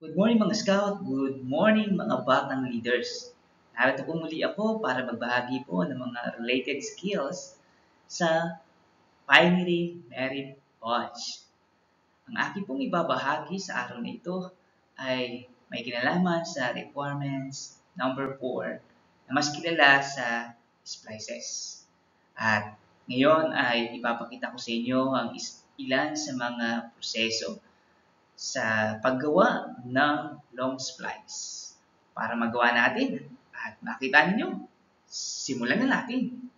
Good morning mga scout, good morning mga batang leaders. Narito po muli ako para magbahagi po ng mga related skills sa Pioneering-Req Watch. Ang aking pong ibabahagi sa araw na ito ay may kinalaman sa requirements number 4 na mas kilala sa Splices. At ngayon ay ipapakita ko sa inyo ang ilan sa mga proseso sa paggawa ng long splice. Para magawa natin at makita ninyo, simulan na natin.